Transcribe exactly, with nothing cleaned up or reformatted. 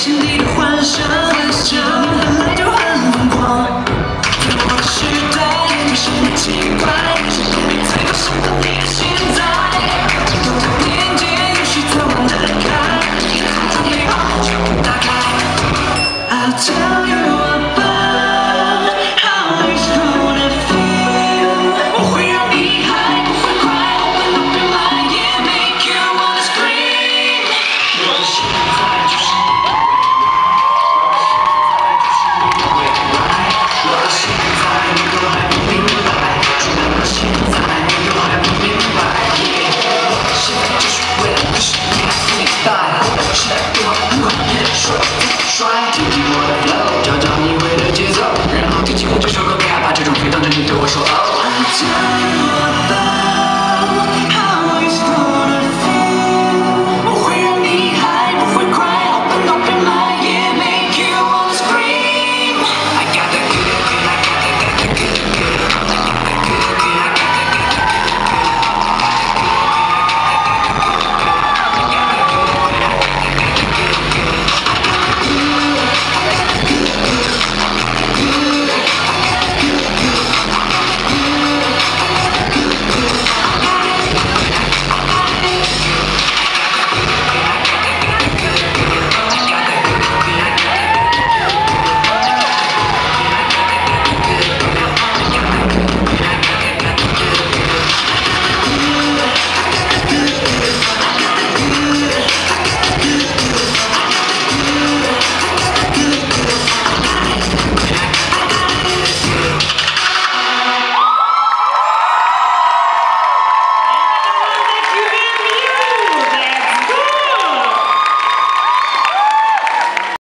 心底的幻想，想本来就很疯狂。对我的时代，有什么奇怪？谁都没猜过什么你的现在。都在连接，也许早晚的开，准备好就打开。I'll tell you about how it's gonna feel。我会让你嗨，不会快 ，Open up your mind, yeah, make you wanna scream。我的现在就是你的未来，我的现在你都还不明白，直到到现在你都还不明白。我的现在就是为了不是你的明白，现在对我不管你的说不帅，听听我。